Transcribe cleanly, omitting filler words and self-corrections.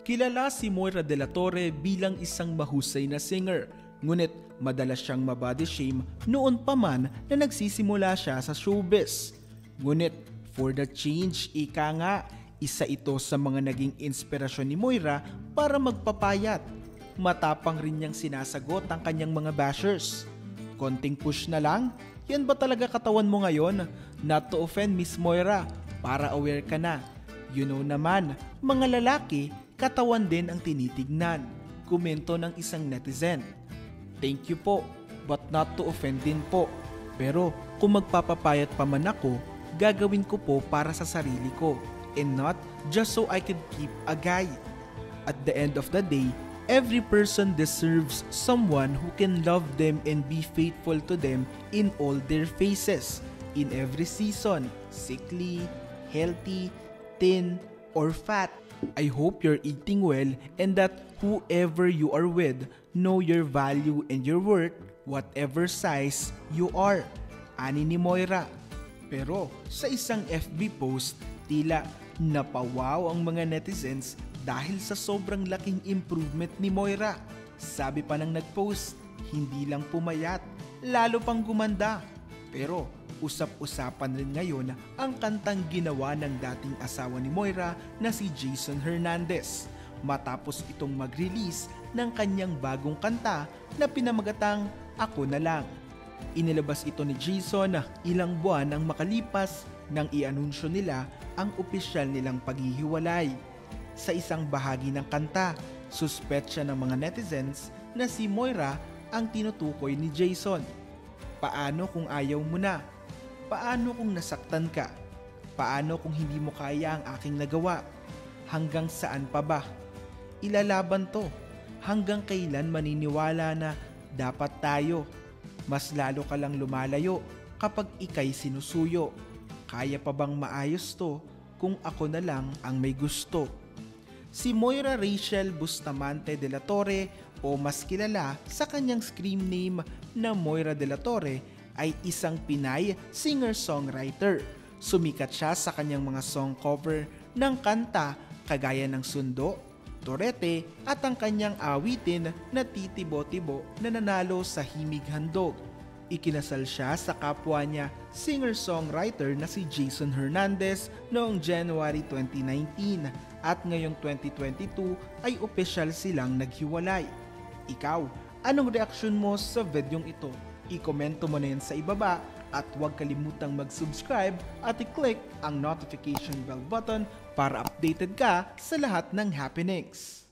Kilala si Moira de la Torre bilang isang mahusay na singer, ngunit madalas siyang mabody shame noon pa man na nagsisimula siya sa showbiz. Ngunit for the change, ika nga, isa ito sa mga naging inspirasyon ni Moira para magpapayat. Matapang rin niyang sinasagot ang kanyang mga bashers. Konting push na lang, yan ba talaga katawan mo ngayon? Not to offend Miss Moira, para aware ka na. You know naman, mga lalaki, katawan din ang tinitignan. Komento ng isang netizen. Thank you po, but not to offend din po. Pero kung magpapapayat pa man ako, gagawin ko po para sa sarili ko and not just so I can keep a guy. At the end of the day, every person deserves someone who can love them and be faithful to them in all their phases, in every season, sickly, healthy, thin, or fat. I hope you're eating well and that whoever you are with know your value and your worth whatever size you are. Ani ni Moira. Pero sa isang FB post, tila napawaw ang mga netizens dahil sa sobrang laking improvement ni Moira. Sabi pa ng nagpost, hindi lang pumayat, lalo pang gumanda. Pero usap-usapan rin ngayon ang kantang ginawa ng dating asawa ni Moira na si Jason Hernandez matapos itong mag-release ng kanyang bagong kanta na pinamagatang Ako Na Lang. Inilabas ito ni Jason ilang buwan ang makalipas nang i-anunsyo nila ang opisyal nilang paghihiwalay. Sa isang bahagi ng kanta, suspect siya ng mga netizens na si Moira ang tinutukoy ni Jason. Paano kung ayaw mo na? Paano kung nasaktan ka? Paano kung hindi mo kaya ang aking nagawa? Hanggang saan pa ba? Ilalaban to. Hanggang kailan maniniwala na dapat tayo? Mas lalo ka lang lumalayo kapag ika'y sinusuyo. Kaya pa bang maayos to kung ako na lang ang may gusto? Si Moira Rachel Bustamante de la Torre o mas kilala sa kanyang scream name na Moira de la Torre ay isang Pinay singer-songwriter. Sumikat siya sa kanyang mga song cover ng kanta kagaya ng Sundo, Torete at ang kanyang awitin na Titibo-Tibo na nanalo sa Himig Handog. Ikinasal siya sa kapwa niya singer-songwriter na si Jason Hernandez noong January 2019 at ngayong 2022 ay opisyal silang naghiwalay. Ikaw, anong reaksyon mo sa videong ito? I-komento mo na yan sa ibaba at huwag kalimutang mag-subscribe at i-click ang notification bell button para updated ka sa lahat ng happenings.